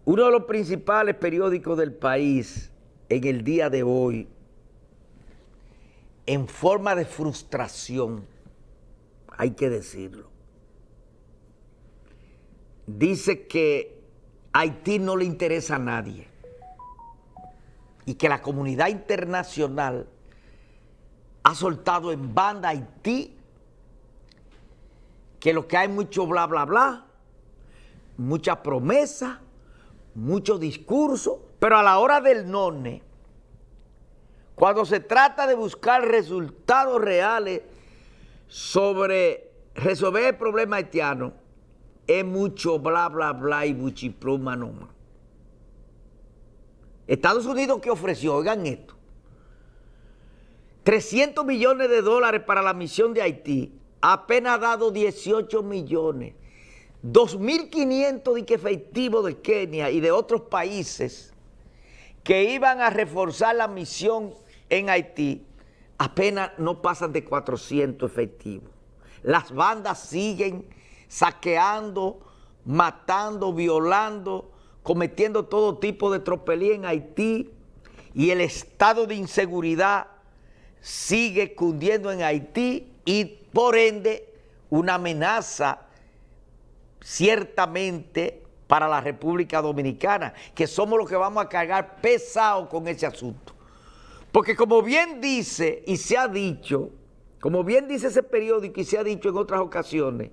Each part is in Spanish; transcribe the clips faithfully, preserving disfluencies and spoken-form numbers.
Uno de los principales periódicos del país en el día de hoy, en forma de frustración, hay que decirlo, dice que Haití no le interesa a nadie y que la comunidad internacional ha soltado en banda a Haití, que lo que hay mucho bla, bla, bla, mucha promesa, mucho discurso, pero a la hora del none, cuando se trata de buscar resultados reales sobre resolver el problema haitiano, es mucho bla, bla, bla y buchipluma nomás. Estados Unidos, ¿qué ofreció? Oigan esto. trescientos millones de dólares para la misión de Haití, apenas ha dado dieciocho millones. dos mil quinientos de efectivos de Kenia y de otros países que iban a reforzar la misión en Haití, apenas no pasan de cuatrocientos efectivos. Las bandas siguen saqueando, matando, violando, cometiendo todo tipo de tropelía en Haití, y el estado de inseguridad sigue cundiendo en Haití y por ende una amenaza ciertamente para la República Dominicana, que somos los que vamos a cargar pesado con ese asunto. Porque como bien dice y se ha dicho, como bien dice ese periódico y se ha dicho en otras ocasiones,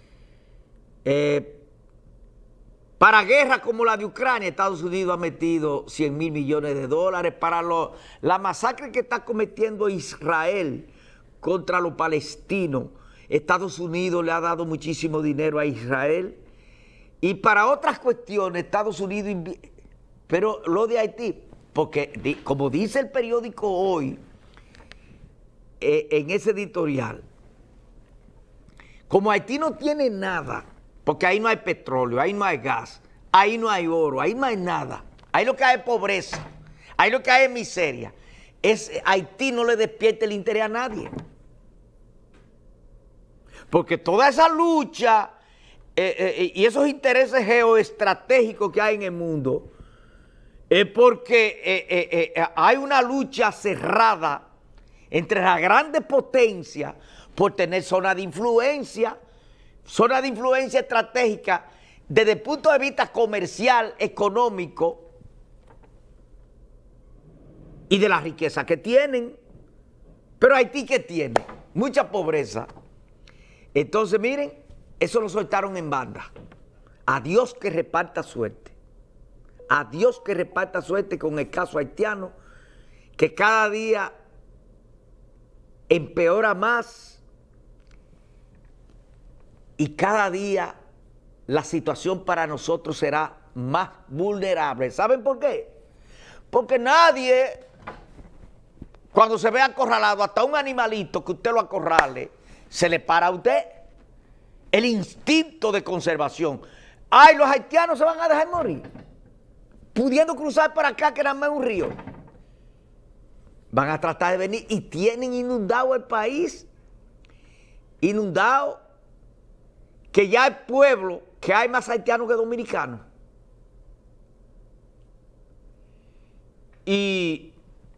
eh, para guerras como la de Ucrania, Estados Unidos ha metido cien mil millones de dólares. Para lo, la masacre que está cometiendo Israel contra los palestinos, Estados Unidos le ha dado muchísimo dinero a Israel. Y para otras cuestiones, Estados Unidos... Pero lo de Haití, porque como dice el periódico hoy, eh, en ese editorial, como Haití no tiene nada, porque ahí no hay petróleo, ahí no hay gas, ahí no hay oro, ahí no hay nada, ahí lo que hay es pobreza, ahí lo que hay es miseria, es, Haití no le despierta el interés a nadie. Porque toda esa lucha eh, eh, y esos intereses geoestratégicos que hay en el mundo es porque eh, eh, eh, hay una lucha cerrada entre las grandes potencias por tener zona de influencia, zona de influencia estratégica desde el punto de vista comercial, económico y de la riqueza que tienen. Pero Haití, ¿qué tiene? Mucha pobreza. Entonces, miren, eso lo soltaron en banda. A Dios que reparta suerte. A Dios que reparta suerte con el caso haitiano, que cada día empeora más y cada día la situación para nosotros será más vulnerable. ¿Saben por qué? Porque nadie, cuando se ve acorralado, hasta un animalito que usted lo acorrale, se le para a usted el instinto de conservación. Ay, los haitianos se van a dejar morir, pudiendo cruzar para acá, que nada más es un río. Van a tratar de venir y tienen inundado el país, inundado, que ya hay pueblo, que hay más haitianos que dominicanos. Y,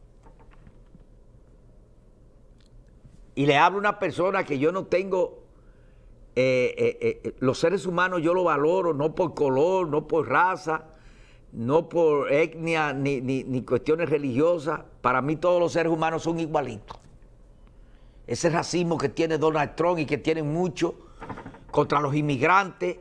y le hablo a una persona que yo no tengo, eh, eh, eh, los seres humanos yo los valoro, no por color, no por raza, no por etnia, ni, ni, ni cuestiones religiosas. Para mí todos los seres humanos son igualitos. Ese racismo que tiene Donald Trump y que tienen mucho contra los inmigrantes,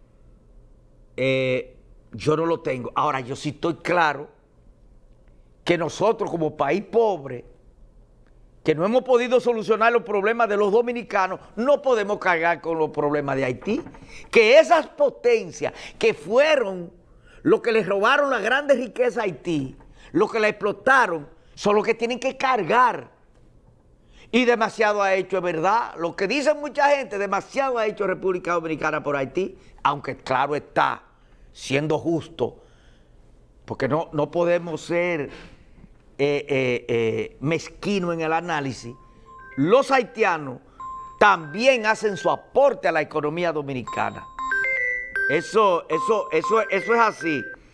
eh, yo no lo tengo. Ahora, yo sí estoy claro que nosotros como país pobre, que no hemos podido solucionar los problemas de los dominicanos, no podemos cargar con los problemas de Haití. Que esas potencias que fueron los que les robaron la grande riqueza a Haití, los que la explotaron, son los que tienen que cargar. Y demasiado ha hecho, es verdad, lo que dicen mucha gente, demasiado ha hecho República Dominicana por Haití, aunque claro está, siendo justo, porque no, no podemos ser eh, eh, eh, mezquinos en el análisis. Los haitianos también hacen su aporte a la economía dominicana. Eso, eso, eso, eso es así.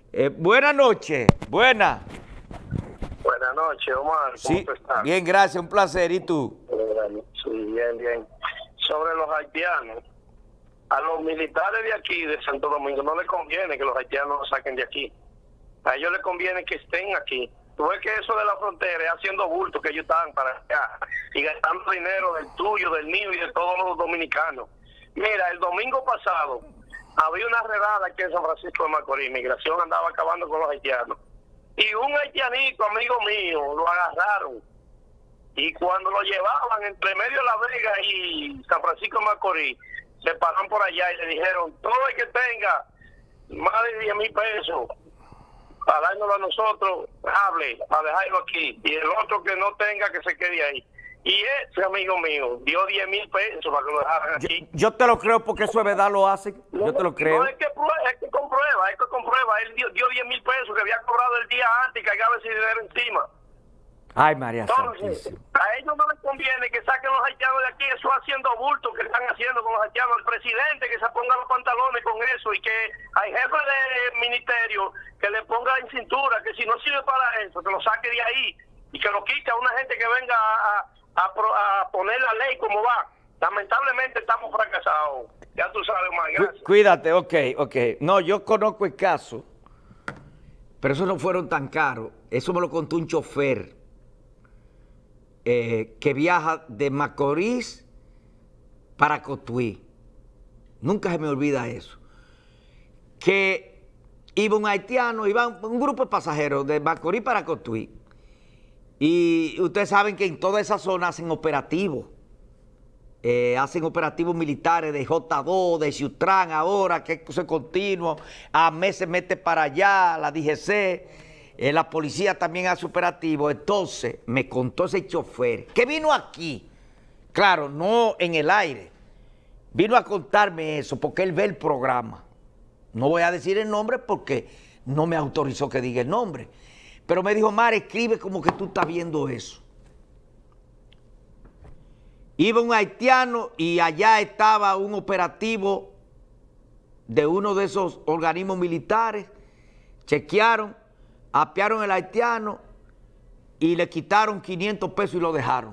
Eh, buenas noches, buena. Buenas noches, Omar. ¿Cómo Sí, tú estás? bien, gracias, un placer. ¿Y tú? Eh, Sí, bien, bien. Sobre los haitianos, a los militares de aquí, de Santo Domingo, no les conviene que los haitianos los saquen de aquí. A ellos les conviene que estén aquí. Tú ves que eso de la frontera es haciendo bulto que ellos están para allá y gastando dinero del tuyo, del mío y de todos los dominicanos. Mira, el domingo pasado había una redada aquí en San Francisco de Macorís. Migración andaba acabando con los haitianos. Y un haitianito, amigo mío, lo agarraron. Y cuando lo llevaban entre medio de La Vega y San Francisco de Macorís, se pararon por allá y le dijeron, todo el que tenga más de diez mil pesos, para dárnoslo a nosotros, hable, para dejarlo aquí. Y el otro que no tenga, que se quede ahí. Y ese amigo mío dio diez mil pesos para que lo dejaran aquí. Yo, yo te lo creo porque eso es verdad, lo hacen. Yo te lo creo. No, es que, es que comprueba, es que comprueba. Él dio, dio diez mil pesos que había cobrado el día antes y cargaba ese dinero encima. Ay, María Entonces, Santísima. a ellos no les conviene que saquen los haitianos de aquí, eso haciendo bulto que están haciendo con los haitianos. El presidente que se ponga los pantalones con eso y que hay jefes de ministerio que le ponga en cintura, que si no sirve para eso, que lo saque de ahí y que lo quite a una gente que venga a, a, a, a poner la ley como va. Lamentablemente estamos fracasados. Ya tú sabes, más. Gracias. Cuídate, ok, ok. No, yo conozco el caso, pero esos no fueron tan caros. Eso me lo contó un chofer. Eh, que viaja de Macorís para Cotuí. Nunca se me olvida eso. Que iba un haitiano, iba un grupo de pasajeros de Macorís para Cotuí. Y ustedes saben que en toda esa zona hacen operativos. Eh, hacen operativos militares de J dos, de Ciutrán ahora, que eso es continuo. A mes se mete para allá, la D G C. Eh, la policía también hace operativos. Entonces, me contó ese chofer, que vino aquí, claro, no en el aire, vino a contarme eso, porque él ve el programa. No voy a decir el nombre porque no me autorizó que diga el nombre. Pero me dijo, Mar, escribe como que tú estás viendo eso. Iba un haitiano y allá estaba un operativo de uno de esos organismos militares, chequearon, apearon el haitiano y le quitaron quinientos pesos y lo dejaron.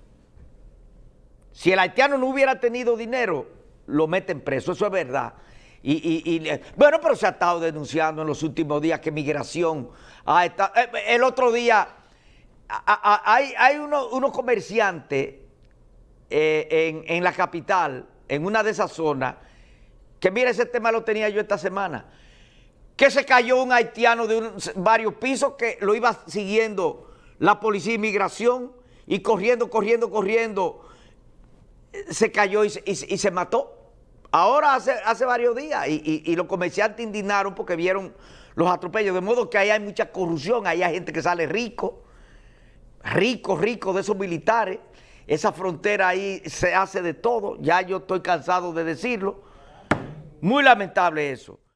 Si el haitiano no hubiera tenido dinero, lo meten preso, eso es verdad. Y, y, y, bueno, pero se ha estado denunciando en los últimos días que migración ha estado, el otro día a, a, hay, hay unos uno comerciantes eh, en, en la capital, en una de esas zonas, que mira, ese tema lo tenía yo esta semana, que se cayó un haitiano de un, varios pisos que lo iba siguiendo la policía de inmigración y corriendo, corriendo, corriendo, se cayó y se, y, y se mató. Ahora hace, hace varios días y, y, y los comerciantes indignaron porque vieron los atropellos, de modo que ahí hay mucha corrupción, ahí hay gente que sale rico, rico, rico de esos militares. Esa frontera ahí se hace de todo, ya yo estoy cansado de decirlo. Muy lamentable eso.